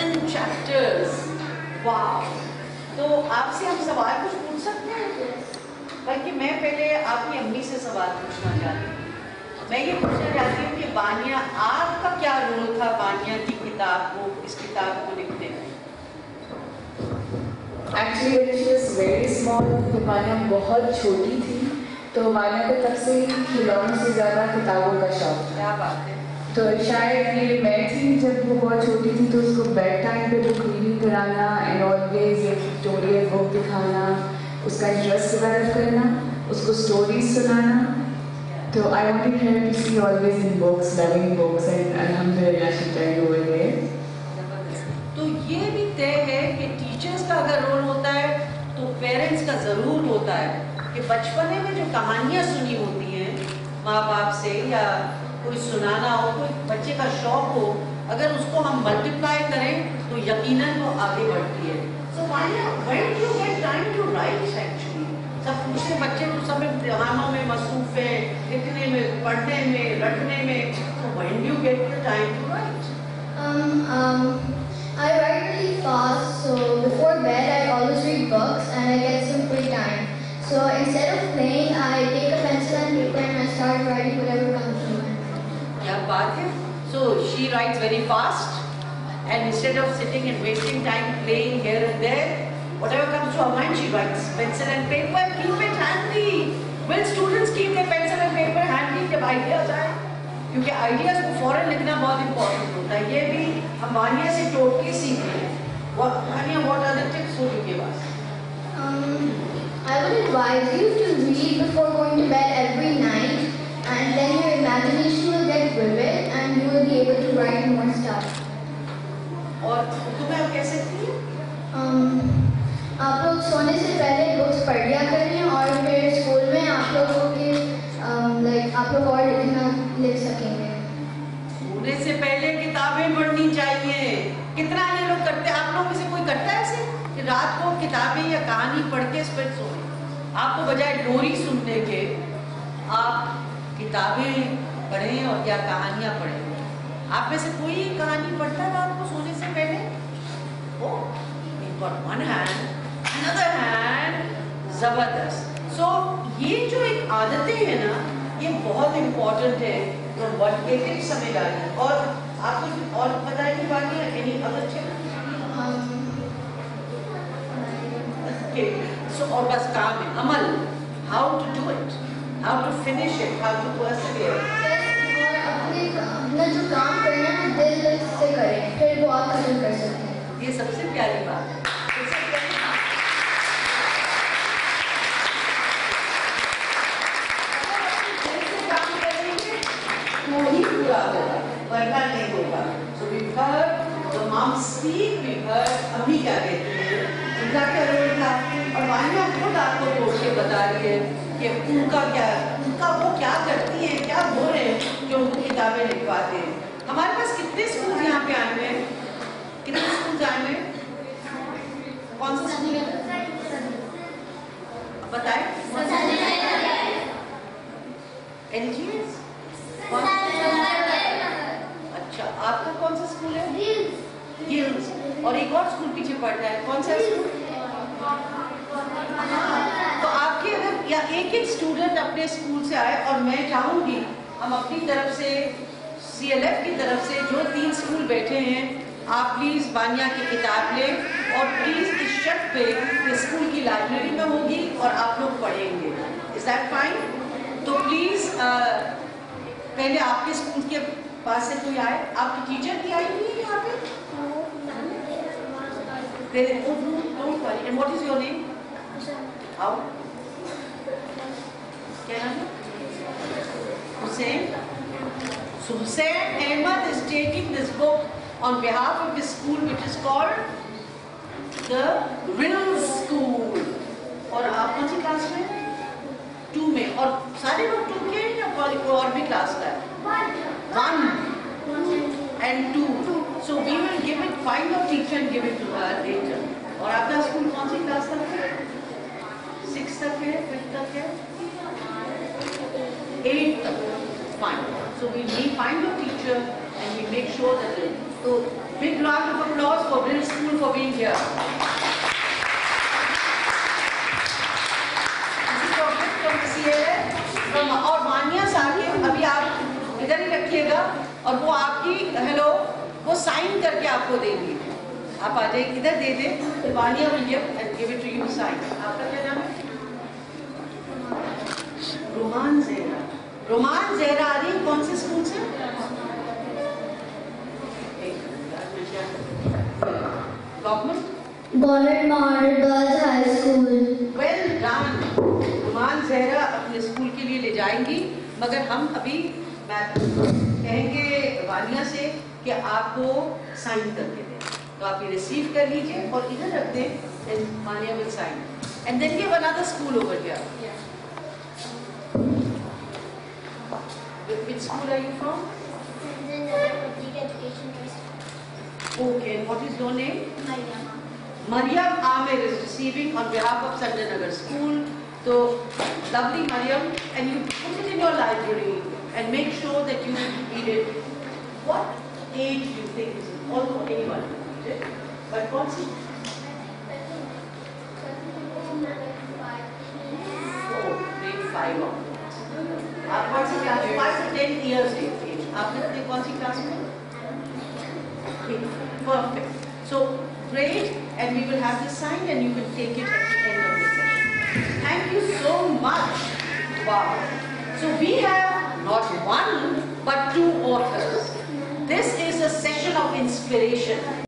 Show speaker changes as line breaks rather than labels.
1000 chapters. Wow. तो आपसे हम सवाल कुछ पूछ सकते हैं? बल्कि मैं पहले आपकी अम्मी से सवाल पूछना चाहती हूँ। मैं ये पूछना चाहती हूँ कि बानिया, आपका क्या रोल था बानिया की किताब को, इस किताब को लिखने में?
Actually, when she was very small, जब बानिया बहुत छोटी थी, तो बानिया को तब से ही खिलौनों से ज़्यादा किताबों का शौक था।
क्या बात है।
तो शायद ये मैं थी जब वो बहुत छोटी थी, तो उसको बेड टाइम पे बुक रीडिंग कराना एंड ऑलवेज एक ट्यूटोरियल बुक दिखाना, उसका इंटरेस्ट डेवलप करना, उसको स्टोरीज सुनाना। तो I wanted her to see always in books, loving books, and अल्हम्दुलिल्लाह शी ट्राइड ओवर देयर।
तो ये भी तय है कि टीचर्स का अगर रोल होता है तो पेरेंट्स का ज़रूर होता है कि बचपने में जो कहानियाँ सुनी होती हैं माँ बाप से, या कोई सुनाना हो, कोई बच्चे का शौक हो, अगर उसको हम मल्टीप्लाई करें तो यकीनन वो आगे बढ़ती है। So when do you get time to write actually? सब दूसरे बच्चे तो सब इम्तिहानों में मसरूफ है, लिखने में, पढ़ने में, रटने में। So when do you get the time to write?
I write really fast, so before bed I always read books and I get some free time. So instead of playing, I take a pencil and paper and I start writing whatever comes to mind.
क्या बात है। So she writes very fast, and instead of sitting and wasting time playing here and there, whatever comes to her mind, she writes. Pencil and paper, keep it handy. Will students keep their pencil and paper handy जब ideas आए? क्योंकि ideas को फौरन लिखना बहुत important होता है। ये भी हम वानिया से टोट के सीख रहे हैं। Vaniya, what are the tips would you give us?
I would advise you to read before going to bed every night, and then your imagination will get vivid and you will be able to write more stuff.
और उर्दू में आप कह सकती हैं?
आप लोग सोने से पहले बुक्स पढ़ लिया करें और फिर स्कूल में आप लोगों के आप लोग और लिख सकेंगे।
सोने से पहले किताबें पढ़नी चाहिए। कितना ये लोग करते हैं? आप लोगों में से कोई करता है ऐसे कि रात को किताबें या कहानी पढ़ के फिर सोए? आपको बजाय लोरी सुनने के आप किताबें पढ़ें और या कहानियाँ पढ़ें। आप में से कोई कहानी पढ़ता है रात को सोने से पहले? ओ, we've got one hand, another hand, जबरदस्त। So ये जो एक आदतें हैं ना, ये बहुत इम्पोर्टेंट है तो एक समय डालिए। और आपको और पता है कि बाकी एनी अदर टिप? So और बस काम है, अमल, how to do it, how to finish it, how to persevere।
अपना जो काम करना है दिल से करें, फिर वो आप खत्म कर सकते हैं।
ये सबसे प्यारी बात है। ही पूरा होगा, वरना नहीं होगा। So we've heard the mom speak, we've heard अम्मी क्या कहती है, उनका क्या रोल था, और वानिया खुद आपको तोड़ के बता रही है कि उनका वो क्या करती है, क्या बोल रहे हैं जो उनको किताबें लिखवाते हैं। हमारे पास कितने स्कूल यहाँ पे आए हुए हैं? कितने स्कूल आए हुए हैं? कौन सा स्कूल बताए? LGS? अच्छा, आपका कौन सा स्कूल है? गिल्स। और एक और स्कूल पीछे पड़ता है, कौन सा स्कूल? तो आपके अगर या एक स्टूडेंट अपने स्कूल से आए, और मैं चाहूँगी हम अपनी तरफ से CLF की तरफ से जो 3 स्कूल बैठे हैं, आप प्लीज़ बानिया की किताब लें और प्लीज़ इस शर्त पे स्कूल की लाइब्रेरी में होगी और आप लोग पढ़ेंगे। Is that fine? तो प्लीज़ पहले आपके स्कूल के पास से कोई आए, आपकी टीचर की आई हुई है यहाँ पे? Don't worry. And what is your name? How? क्या नाम है? Hussain. So Hussain Ahmed is taking this book on behalf of his school, which is called the Riddle School. और आप कौन सी क्लास में? 2 में। और सारे लोग 2 के या कोई और भी क्लास का है? 1 and 2. So we will give it, find your teacher and give it to her later. और आपका स्कूल कौन सी क्लास तक है? 6 तक है, 5 तक है, 8 तक। Fine. So we find your teacher and we make sure that तो Big round of applause for Brill School for being here. This is your gift from the CLA. और मानिया साहब अभी आप इधर ही रखिएगा और वो आपकी हेलो वो साइन करके आपको देंगी. आप आ जाइए इधर दे दें. Vaniya will give and give it to you sign. आपका क्या नाम है? रोमान ज़ेहरा. रोमान ज़ेहरा आ रही है कौन से स्कूल से?
Government Model Girls High School.
Well done. Roman Zehra अपने स्कूल के लिए ले जाएंगी मगर हम अभी कहेंगे वानिया से कि आपको साइन करके दें. तो आप ये रिसीव कर लीजिए और इधर रख दें. Then Vaniya will sign. And then give another school over here. Which school are you from?
Public Education Trust.
Okay, and what is your name?
Mariam.
Mariam Amir is receiving on behalf of Sanjay Nagar School. So, lovely Mariam, and you put it in your library and make sure that you read it. What age do you think is it? Also anyone can read it. But what's it? Oh, grade 5 onwards. कौन सी class 5 to 10 years age. आपने अपने कौन सी class में? Perfect. So great, and we will have this signed, and you will take it at the end of the session. Thank you so much. Wow. So we have not one but two authors. This is a session of inspiration.